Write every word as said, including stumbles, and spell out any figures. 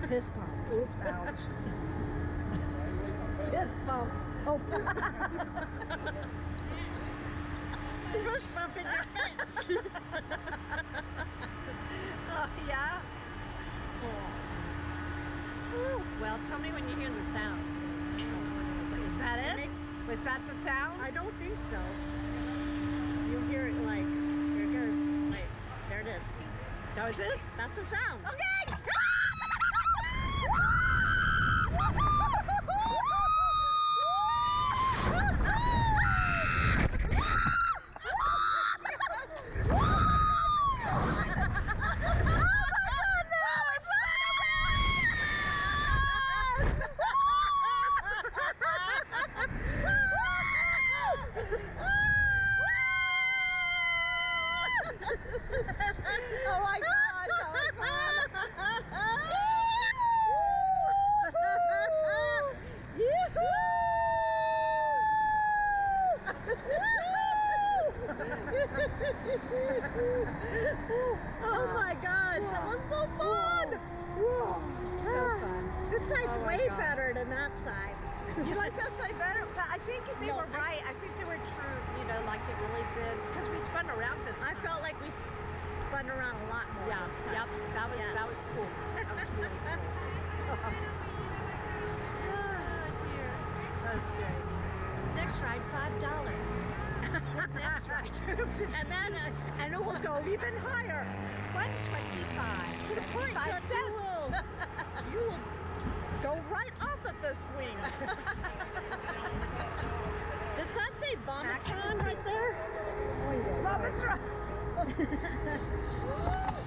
Fist bump. Oops, ouch. Fist bump. Oh, fist bump. Fist bump in your face. Oh, yeah? Oh. Well, tell me when you hear the sound. Is that it? it makes, Was that the sound? I don't think so. You hear it like, here it goes. Like, there it is. That was it? That's the sound. Okay! Oh my gosh, that was Oh my gosh, that was so fun! so fun. This side's Oh my way gosh. better than that side. You like that side better? But I think they No, were I- right. I think they were true, you know, like it really did. Because we spun around this I time. felt like we spun around a lot more Yeah, this time. yep, that was, Yes. that was cool. That was really cool. Oh dear, that was great. Next ride, five dollars. Next ride, And then, uh, and it will go even higher. one twenty-five. To the point that you will, you will go right off of the swing. Does that say Vomitron right there? Vomitron.